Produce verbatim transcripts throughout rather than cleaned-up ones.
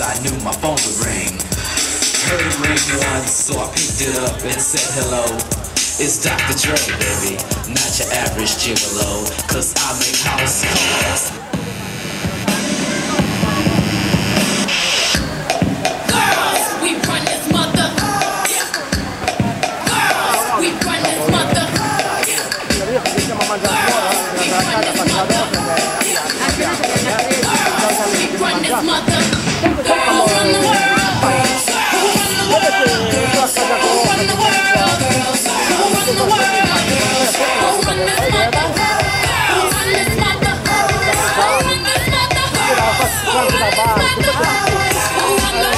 I knew my phone would ring. Heard it ring once, so I picked it up and said hello. It's Doctor Dre, baby, not your average gigolo, cause I make house calls. Girls, we run this mother. Girls, we run this mother. Girls, we run this mother. We run this mother. Who run the world? Who run the world? Who run the world? Who run the world? Who run this mother? Who run this mother? Who run this mother? Who run this mother? Who run the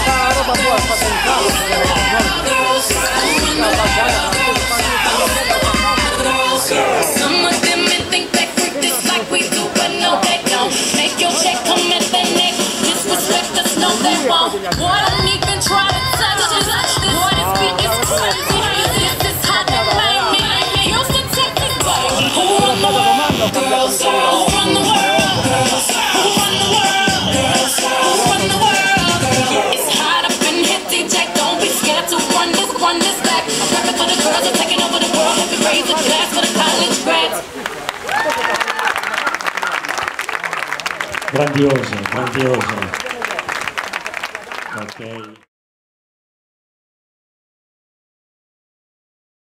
world? Some of them may think they freak this like we do, but no they don't. Make your check come at their neck. Disrespect us, no they won't. Boy, don't even try to touch this. Boy, this beat is crazy. This is how they make me. You can take this baby. Who run the world? Girls. Who run the world? Girls. Who run the world? Girls. Who run the world? It's hot up in here, D J. Don't be scared to run this, run this back. I'm rapping for the girls, I'm taking over the world. Happy raise the glass for the college grads. Grandioso, grandioso. Ok.